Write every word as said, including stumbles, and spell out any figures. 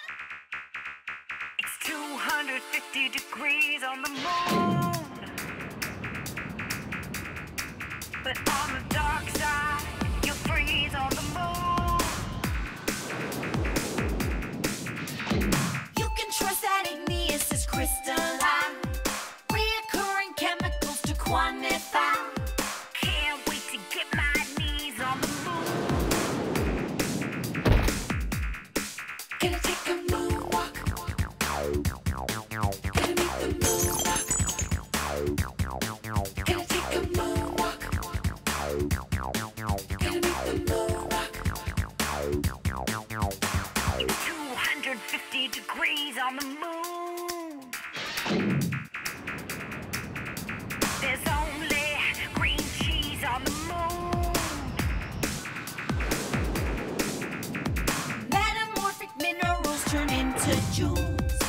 It's two hundred fifty degrees on the moon, but on the dark side, you'll freeze on the moon. You can trust that igneous is crystalline, reoccurring chemicals to quantify. Can't wait to get my knees on the moon. Gonna take a moonwalk. Gonna make the moon rock. Gonna take a moonwalk. Gonna make the moon rock. It's two hundred fifty degrees on the moon. There's only green cheese on the moon. Metamorphic minerals turn into jewels.